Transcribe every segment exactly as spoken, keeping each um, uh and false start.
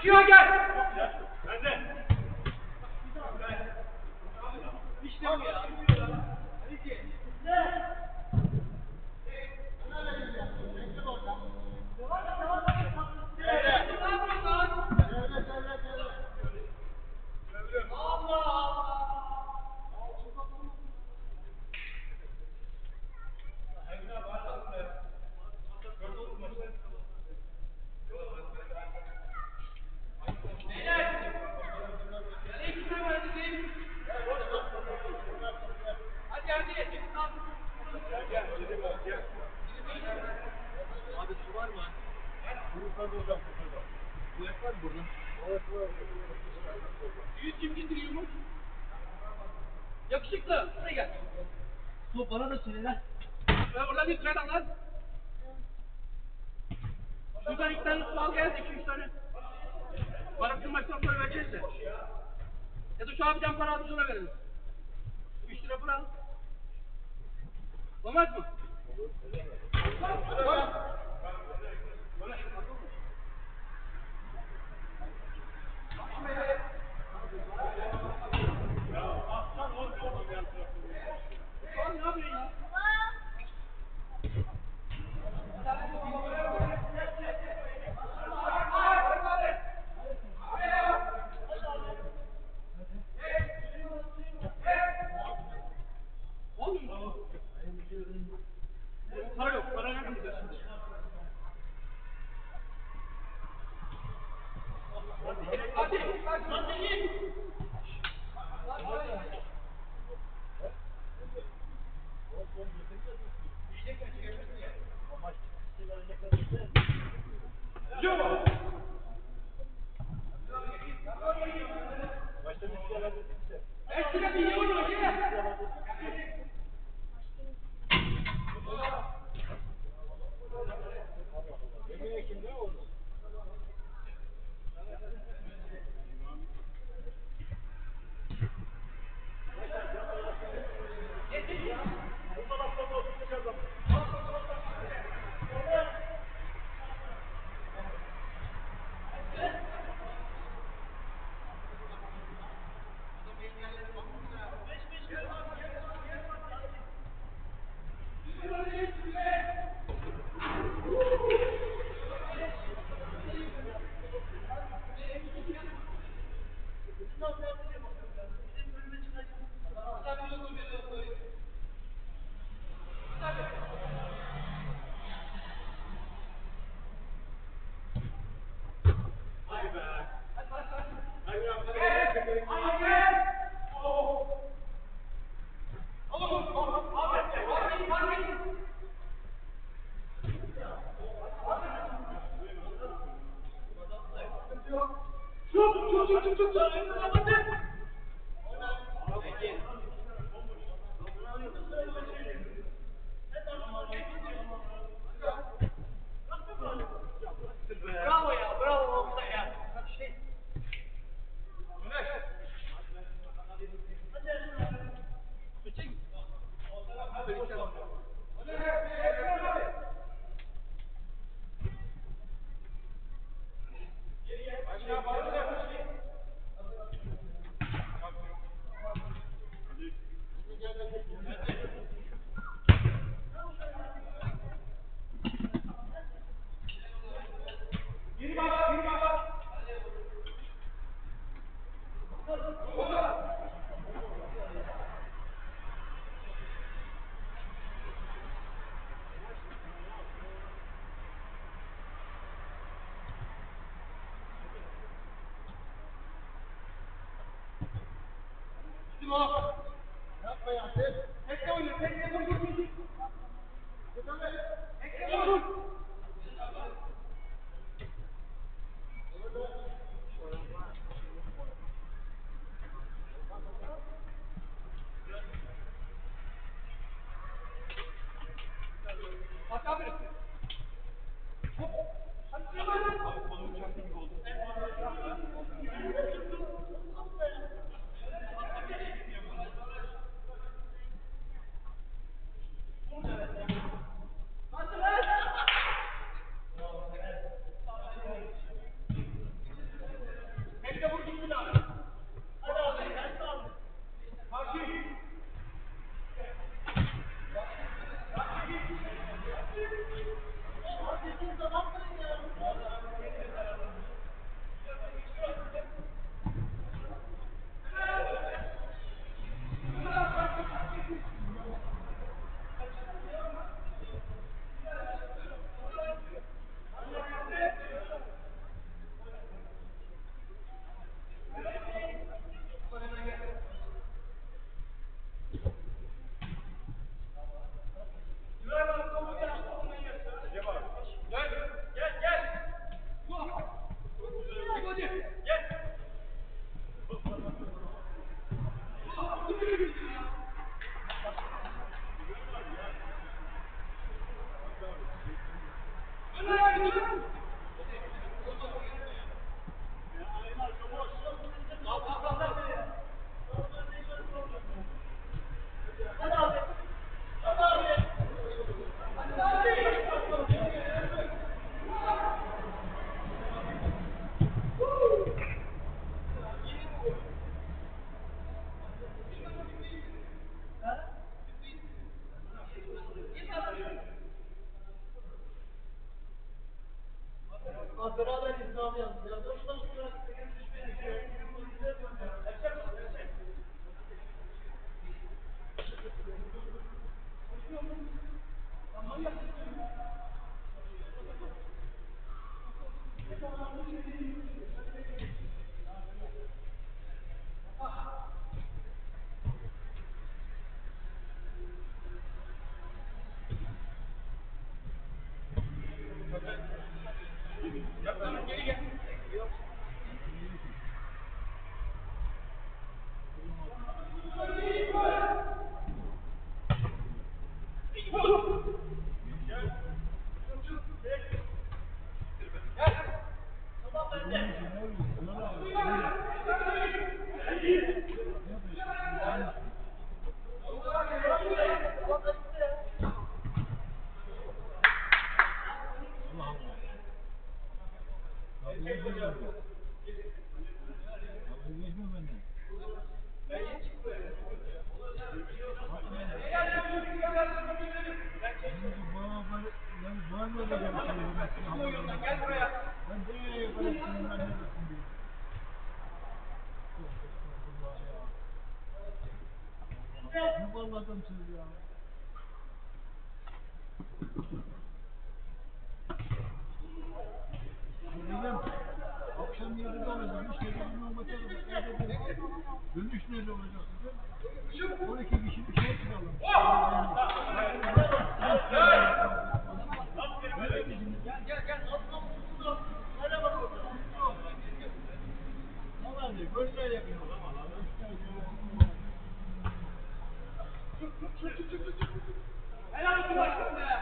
Geçiyor gel. Bende. İşte bu ya. Abi su var mı? Bu yak var mı burada? Yüz kim getiriyor mu? Yakışıklı. Buraya gel. Su bana da söyle lan. Ben oradan bir tane al lan. Şuradan iki tane su al gel. İki üç tane. Para kırmaktan sonra vereceğiz de. Ya da şu abiden para almış ona veririz. Üç lira para al. Olmaz mı? Olur. Para yok, para nereden gidiyorsun? Hadi, hadi git. Yok. Ekstra bir yol yok ya. Çok çok çok çok çok çok bravo ya, bravo olsa ya. Şey. Yapma ya. Tekne oynuyor. Tekne vur vur vur. Tekne vur. Bak abi. Hop. Hadi abi. Kolum çarptı gibi oldu. Dönüş nerede olacak sizin? on iki kişilik şey çıkalım. Gel gel gel. Nereye bakıyorsun? Aman diyor, gözler yapıyor. Helal olsun başkanım be.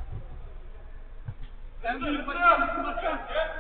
Ben böyle başkanım, başkanım.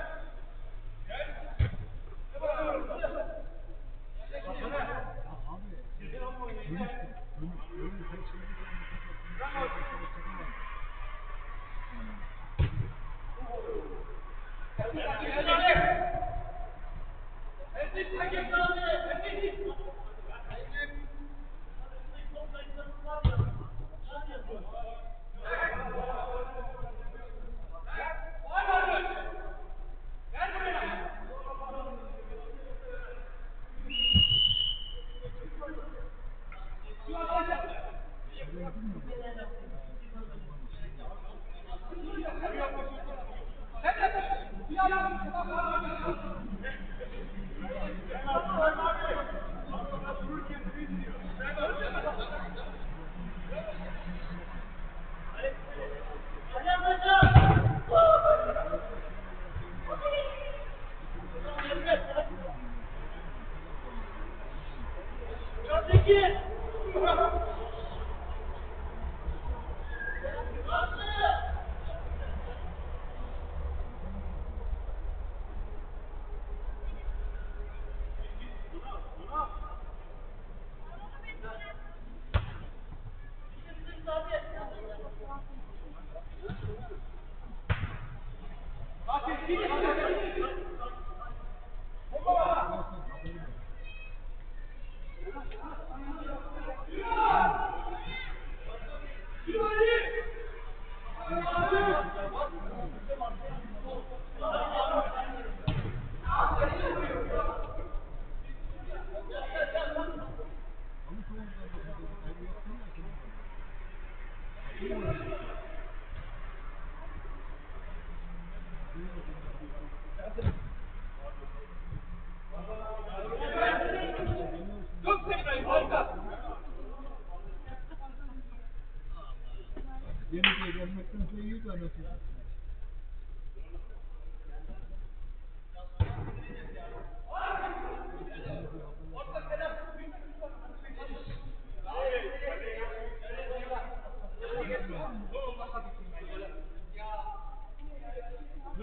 Yeniden gelmekten sonra iyi tanıtıyor.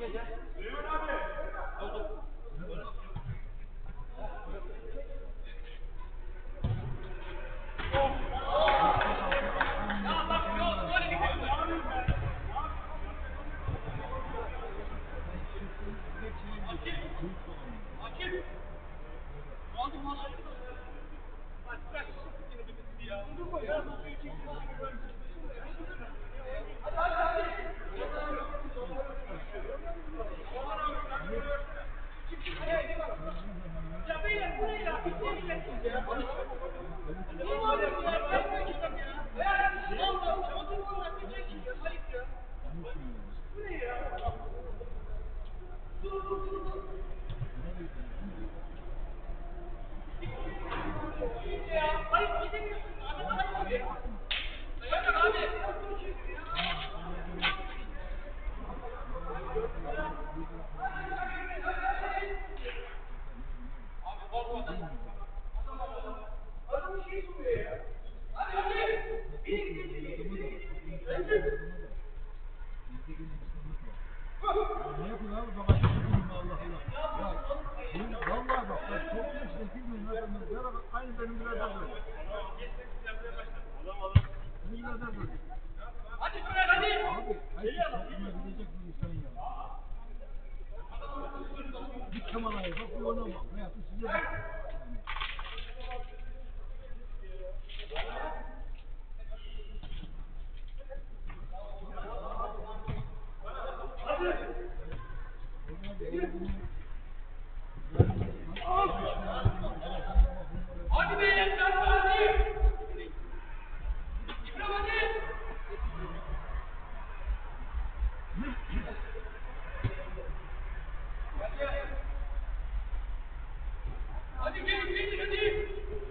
ya. Ne yapayım abi? Bak açık tutayım Allah Allah. Ya, bu vallahi bak, bak çok yüksek girmeyin adamlar. Beraber aynı benim birader böyle. Benim birader böyle. Hadi Soner hadi. Abi, herkes topluma gidecek bir insan ya. Bir Kemal'e bak, bir ona bak. Ne yaptı size bak. Hadi be yeter hadi. İbrahim hadi. Hadi gel gel hadi.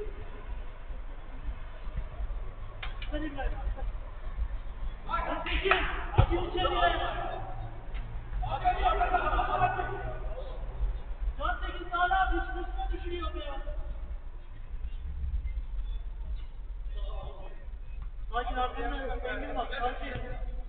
Hadi İbrahim. Hadi gel. Hadi içeriye. Hadi hadi hadi. Saat sekiz hala hiç üstüne düşürüyor be ya. Sakin arkamda engin var. Sakin.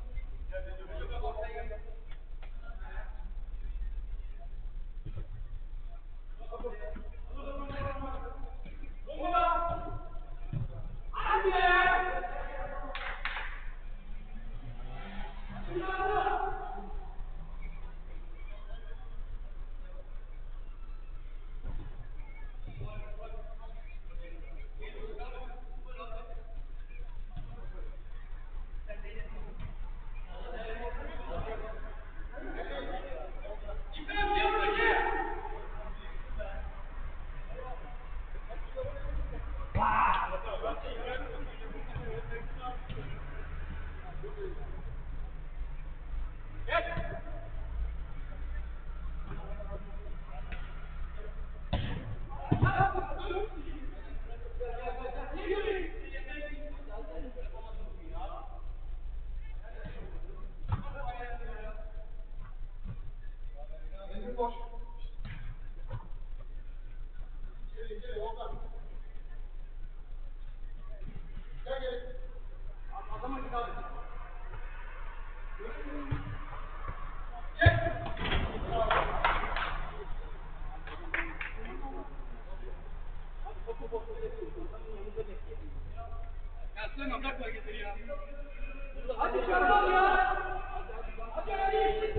Ya Süleyman bırakma hareketleri ya. Hadi çabuk ya. Hadi hadi.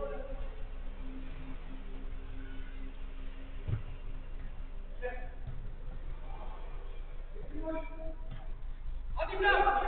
Hadi biraz.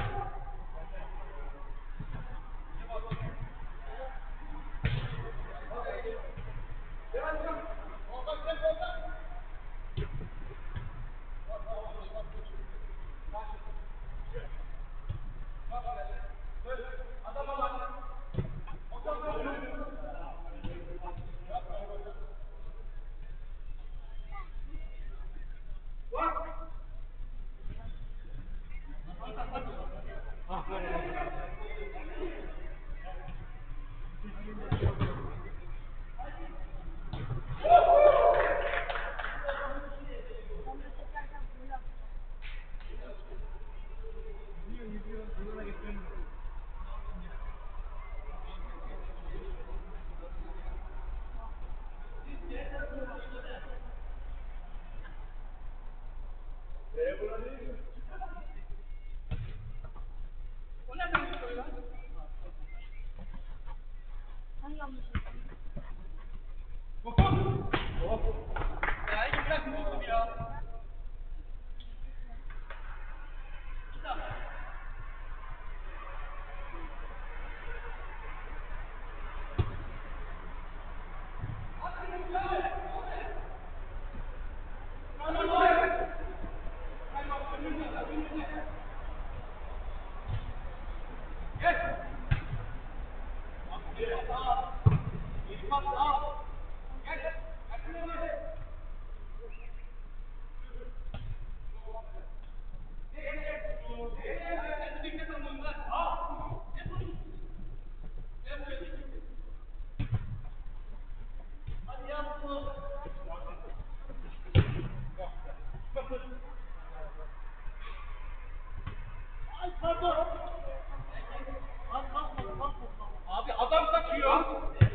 Sen yanlış yaptın. Ya iyi bırak oğlum ya. Abi adam kaçıyor.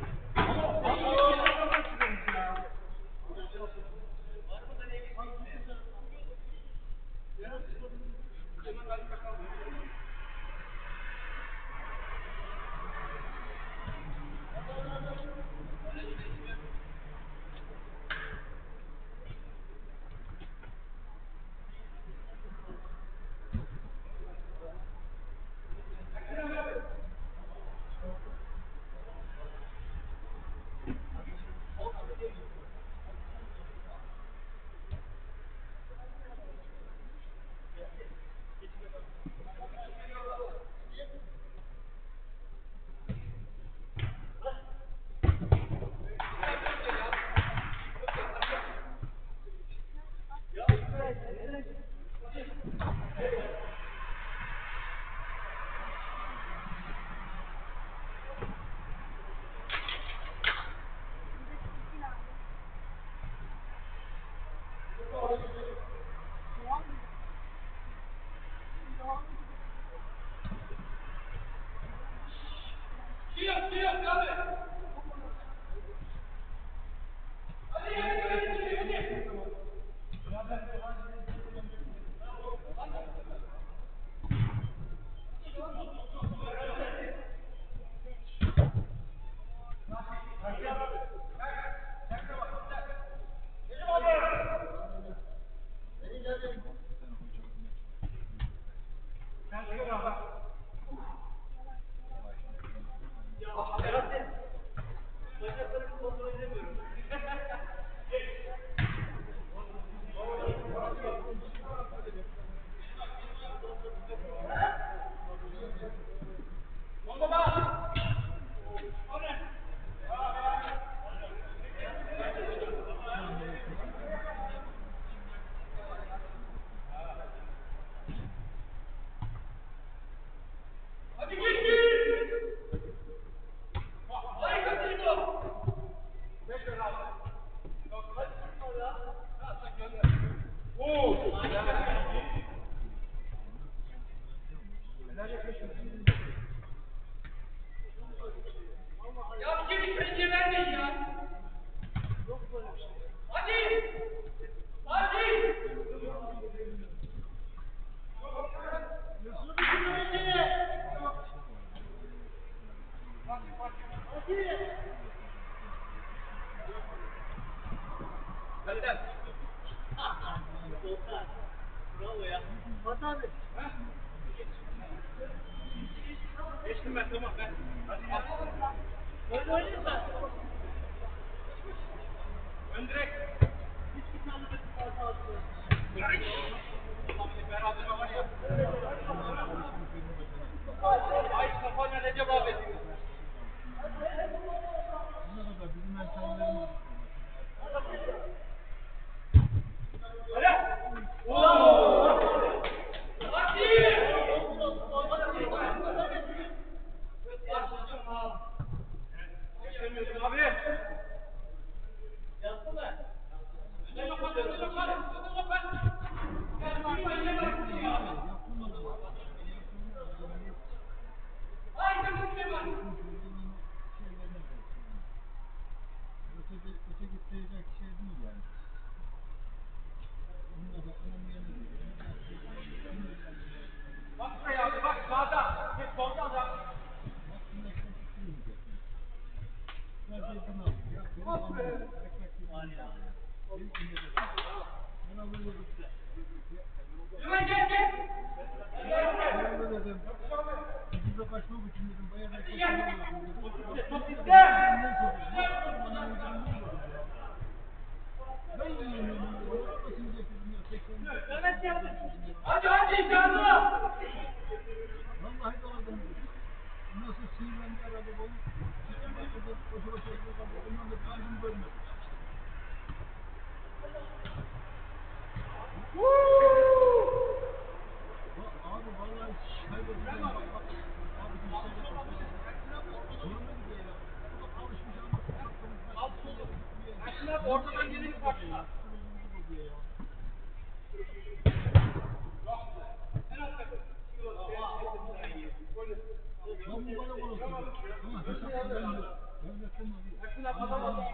Ya bir kere pençe vermeyin ya. Hadi. Hadi. Hadi. Bravo ya. Hadi abi. Geçtim ben, tamam ben. Hadi al. Böyle oynayayım ben. Ön direkt. Hiçbir tane de sağ altı. Bırak. Beraber ama yap. Ay kafana Recep abi. Ne kadar bizim ensellerimiz. Hadi. keyfini al. Ya benim anlamda ekmek keyfini al. Benim keyfini al. Ben alırım. Hemen gel gel. Ben alırım. Bize kaçmak için dedim. Bayağı da ekmek alırım. Top iste. Ben yiyemiyorum. Nasıl getirdim ya? seksen. Evet ya. Hadi hadi canlı. Vallahi doladım. Nasıl sinirlendi arada bu? Başladı koşa koşa gidiyor. Ondan da bir yüzüm görmedim. Abi vallahi kaybedeceğim. Abi bir şey yapmasın. Zoruna gidiyor ya. Alışmış anlasın. Aslında ortadan geri bir parça. Son bir bana konuştu. Ama hesapta ben yok. Devletten alıyor. Ama ben alıyor.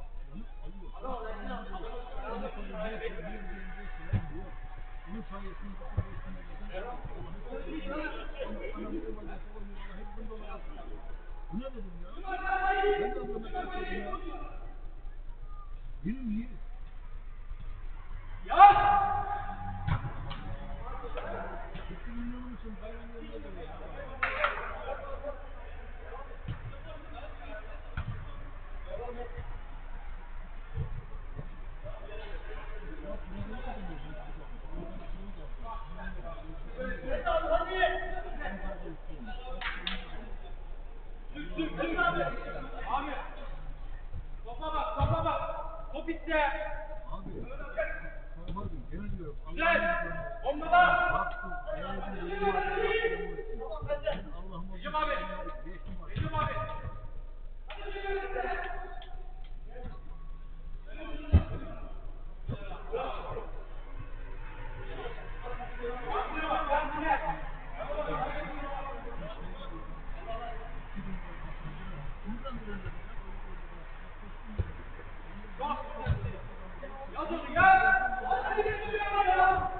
Bunun sayesinde bu bu ne dedim ya? Ben de bunu kaçırdım ya. Benim iyi. Ya! Bütün milyonum için bayram yerine de ya. Abi, topa bak, topa bak. Top iste. Abi, bakın gene diyorum. Güzel. Bombada. Baktım, eğer bir Allah'ım Hücum abi. Hücum abi. Yaz onu yaz. Hadi geçiyor ya.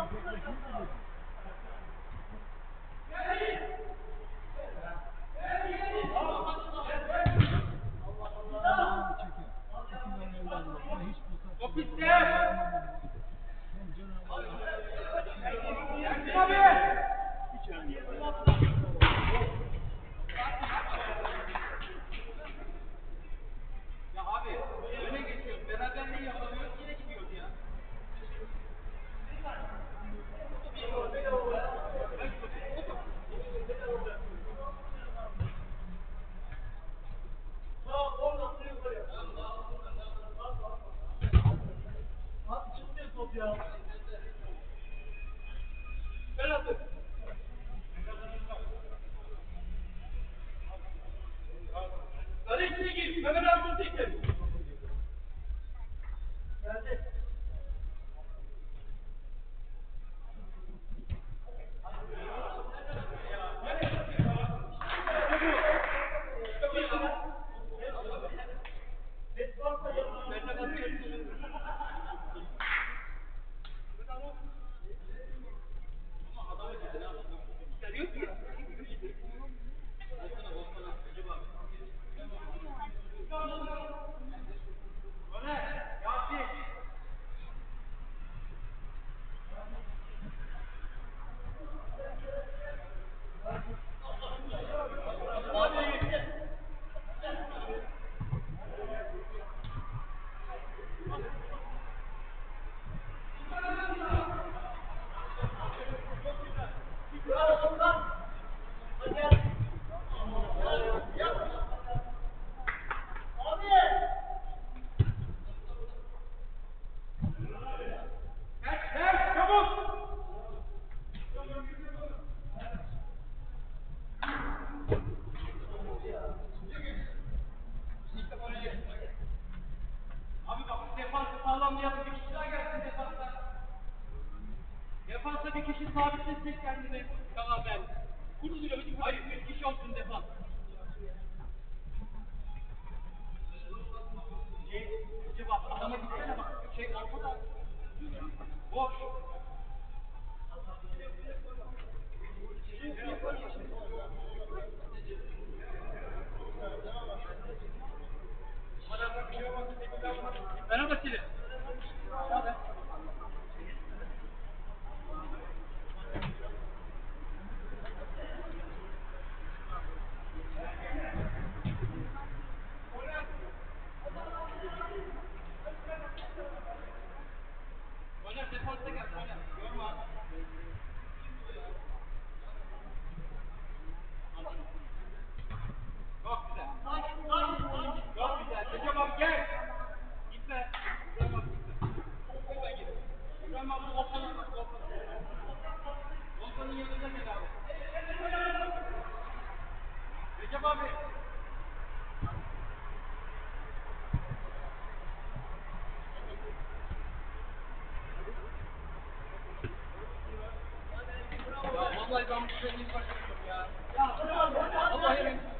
Top iste. Yasin abi. Ya abi öne geçiyoruz. Beraberliği yapamıyoruz. Yine gidiyoruz ya. Abi çıkmıyor top ya. Penaltı. Sarı içine gir. Mehmet abi bunu çekti. Geldi. Abi bak defansı sağlamlayalım. Bir kişi daha gelsin defansa. Defansa bir kişi sabitlesin kendini. Tamam ben. Kuruluyor. Hayır üç kişi olsun defans. Şey, acaba adama gitsene bak. Şey ortada. Boş. Vallahi ben bu seni kaçırıyorum ya. Ya bırak. Vallahi ben